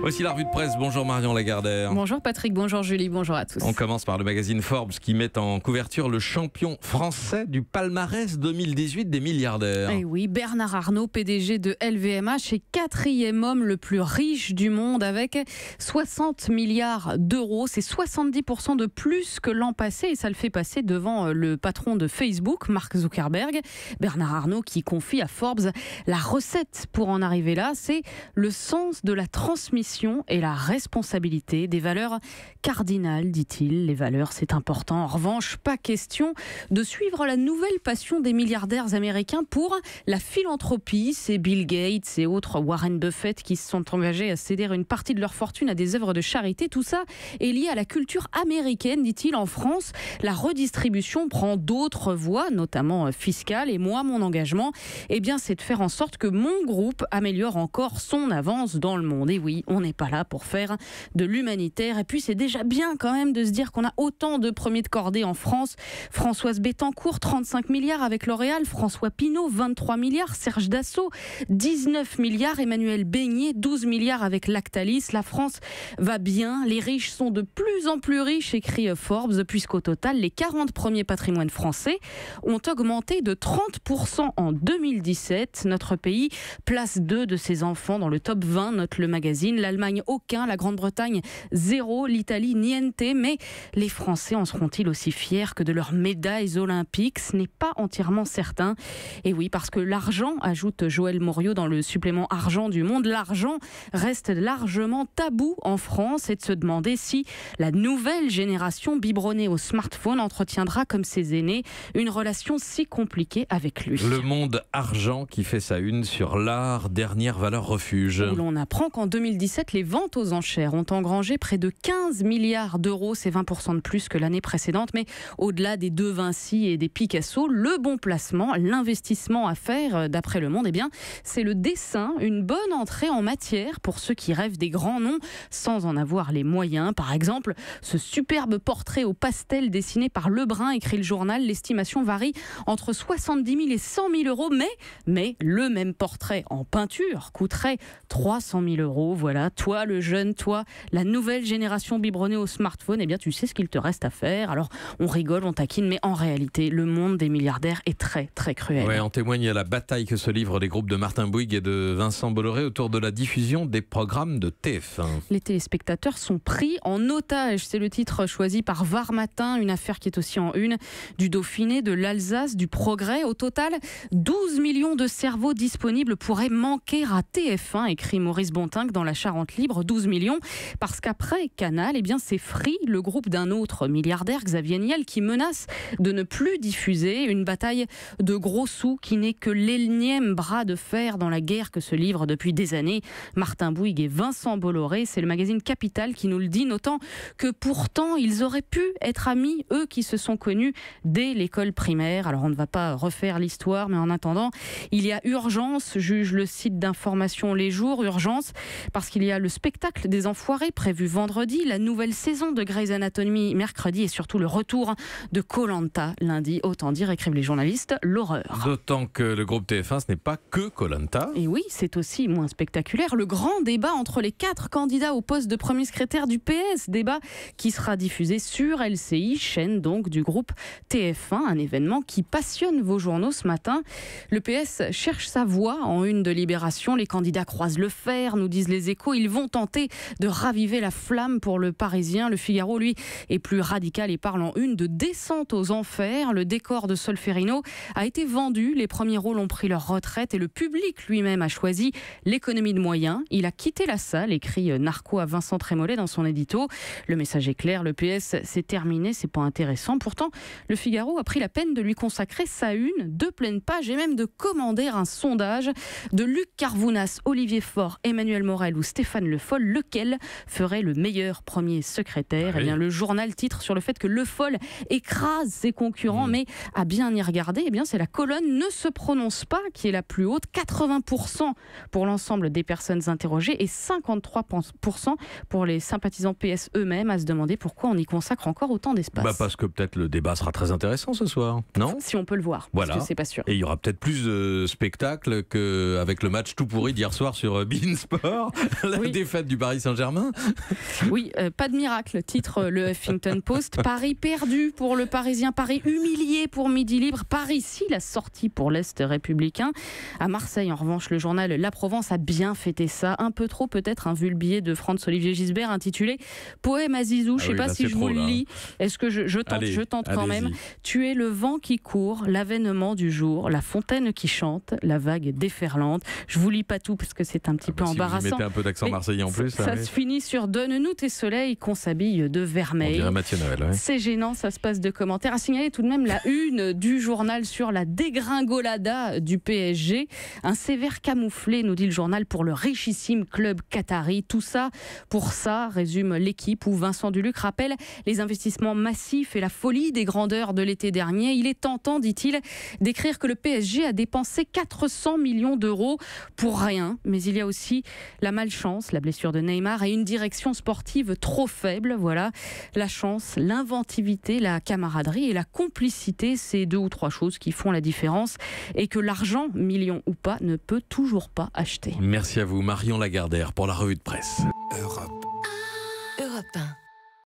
Aussi la revue de presse. Bonjour Marion Lagardère. Bonjour Patrick, bonjour Julie, bonjour à tous. On commence par le magazine Forbes qui met en couverture le champion français du palmarès 2018 des milliardaires. Eh oui, Bernard Arnault, PDG de LVMH, est quatrième homme le plus riche du monde avec 60 milliards d'euros. C'est 70% de plus que l'an passé et ça le fait passer devant le patron de Facebook, Mark Zuckerberg. Bernard Arnault qui confie à Forbes la recette pour en arriver là, c'est le sens de la transmission et la responsabilité, des valeurs cardinales, dit-il. Les valeurs, c'est important. En revanche, pas question de suivre la nouvelle passion des milliardaires américains pour la philanthropie. C'est Bill Gates et autres Warren Buffett qui se sont engagés à céder une partie de leur fortune à des œuvres de charité. Tout ça est lié à la culture américaine, dit-il. En France, la redistribution prend d'autres voies, notamment fiscales. Et moi, mon engagement, c'est de faire en sorte que mon groupe améliore encore son avance dans le monde. Et oui, on n'est pas là pour faire de l'humanitaire. Et puis, c'est déjà bien quand même de se dire qu'on a autant de premiers de cordée en France. Françoise Bettencourt, 35 milliards avec L'Oréal. François Pinault, 23 milliards. Serge Dassault, 19 milliards. Emmanuel Beignet, 12 milliards avec Lactalis. La France va bien. Les riches sont de plus en plus riches, écrit Forbes, puisqu'au total, les 40 premiers patrimoines français ont augmenté de 30% en 2017. Notre pays place 2 de ses enfants dans le top 20, note le magazine. L'Allemagne, aucun. La Grande-Bretagne, 0. L'Italie, niente. Mais les Français en seront-ils aussi fiers que de leurs médailles olympiques? Ce n'est pas entièrement certain. Et oui, parce que l'argent, ajoute Joël Moriot dans le supplément Argent du Monde, l'argent reste largement tabou en France, et de se demander si la nouvelle génération biberonnée au smartphone entretiendra, comme ses aînés, une relation si compliquée avec lui. Le Monde Argent qui fait sa une sur l'art, dernière valeur refuge. Où l'on apprend qu'en 2017, les ventes aux enchères ont engrangé près de 15 milliards d'euros. C'est 20% de plus que l'année précédente. Mais au-delà des De Vinci et des Picasso, le bon placement, l'investissement à faire, d'après Le Monde, c'est le dessin, une bonne entrée en matière pour ceux qui rêvent des grands noms sans en avoir les moyens. Par exemple, ce superbe portrait au pastel dessiné par Lebrun, écrit le journal. L'estimation varie entre 70 000 et 100 000 euros. Mais le même portrait en peinture coûterait 300 000 euros. Voilà, toi le jeune, toi, la nouvelle génération biberonnée au smartphone, tu sais ce qu'il te reste à faire. Alors, on rigole, on taquine, mais en réalité, le monde des milliardaires est très, très cruel. Ouais, en témoigne la bataille que se livrent les groupes de Martin Bouygues et de Vincent Bolloré autour de la diffusion des programmes de TF1. Les téléspectateurs sont pris en otage. C'est le titre choisi par Var Matin, une affaire qui est aussi en une du Dauphiné, de l'Alsace, du Progrès. Au total, 12 millions de cerveaux disponibles pourraient manquer à TF1, écrit Maurice Bontinck dans La Charente Libre. 12 millions, parce qu'après Canal, c'est Free, le groupe d'un autre milliardaire, Xavier Niel, qui menace de ne plus diffuser. Une bataille de gros sous qui n'est que l'énième bras de fer dans la guerre que se livrent depuis des années Martin Bouygues et Vincent Bolloré. C'est le magazine Capital qui nous le dit, notant que pourtant ils auraient pu être amis, eux qui se sont connus dès l'école primaire. Alors on ne va pas refaire l'histoire, mais en attendant, il y a urgence, juge le site d'information Les Jours. Urgence parce qu'il y a le spectacle des Enfoirés prévu vendredi, la nouvelle saison de Grey's Anatomy mercredi et surtout le retour de Koh-Lanta lundi. Autant dire, écrivent les journalistes, l'horreur. D'autant que le groupe TF1, ce n'est pas que Koh-Lanta. Et oui, c'est aussi moins spectaculaire. Le grand débat entre les 4 candidats au poste de premier secrétaire du PS. Débat qui sera diffusé sur LCI, chaîne donc du groupe TF1. Un événement qui passionne vos journaux ce matin. Le PS cherche sa voie en une de Libération. Les candidats croisent le fer, nous disent les Échos. Ils vont tenter de raviver la flamme pour le Parisien. Le Figaro, lui, est plus radical et parle en une de descente aux enfers. Le décor de Solferino a été vendu. Les premiers rôles ont pris leur retraite et le public lui-même a choisi l'économie de moyens. Il a quitté la salle, écrit Narco à Vincent Trémollet dans son édito. Le message est clair, le PS, c'est terminé, c'est pas intéressant. Pourtant, le Figaro a pris la peine de lui consacrer sa une, 2 pleines pages et même de commander un sondage de Luc Carvounas, Olivier Faure, Emmanuel Morel ou Stéphane Le Foll. Lequel ferait le meilleur premier secrétaire? Oui. Le journal titre sur le fait que Le Foll écrase ses concurrents, mais à bien y regarder, c'est la colonne ne se prononce pas qui est la plus haute, 80% pour l'ensemble des personnes interrogées et 53% pour les sympathisants PS eux-mêmes, à se demander pourquoi on y consacre encore autant d'espace. Parce que peut-être le débat sera très intéressant ce soir, non? Si on peut le voir, voilà. parce que c'est pas sûr. Et il y aura peut-être plus de spectacles qu'avec le match tout pourri d'hier soir sur beIN Sport. La défaite du Paris Saint-Germain. Oui, pas de miracle, titre le Huffington Post. Paris perdu pour le Parisien, Paris humilié pour Midi Libre, Paris si la sortie pour l'Est républicain. À Marseille, en revanche, le journal La Provence a bien fêté ça, un peu trop peut-être, vu le billet de Franz-Olivier Gisbert intitulé Poème à Zizou. Je ne sais pas si je vous le lis. Est-ce que je tente quand même. Tu es le vent qui court, l'avènement du jour, la fontaine qui chante, la vague déferlante. Je vous lis pas tout parce que c'est un petit peu embarrassant. Si vous mettez un peu d'accent marseillais en plus. Ça se finit sur Donne-nous tes soleils qu'on s'habille de vermeil. On dirait Mathieu Noël. Ouais. C'est gênant, ça se passe de commentaires. À signaler tout de même la une du journal sur la dégringolada du PSG. Un sévère camouflé, nous dit le journal, pour le richissime club qatari. Tout ça pour ça, résume l'équipe, où Vincent Duluc rappelle les investissements massifs et la folie des grandeurs de l'été dernier. Il est tentant, dit-il, d'écrire que le PSG a dépensé 400 millions d'euros pour rien. Mais il y a aussi la malchance, la blessure de Neymar et une direction sportive trop faible. Voilà, la chance, l'inventivité, la camaraderie et la complicité, c'est 2 ou 3 choses qui font la différence et que l'argent, million ou pas, ne peut toujours pas acheter. Merci à vous, Marion Lagardère, pour la revue de presse. Europe 1.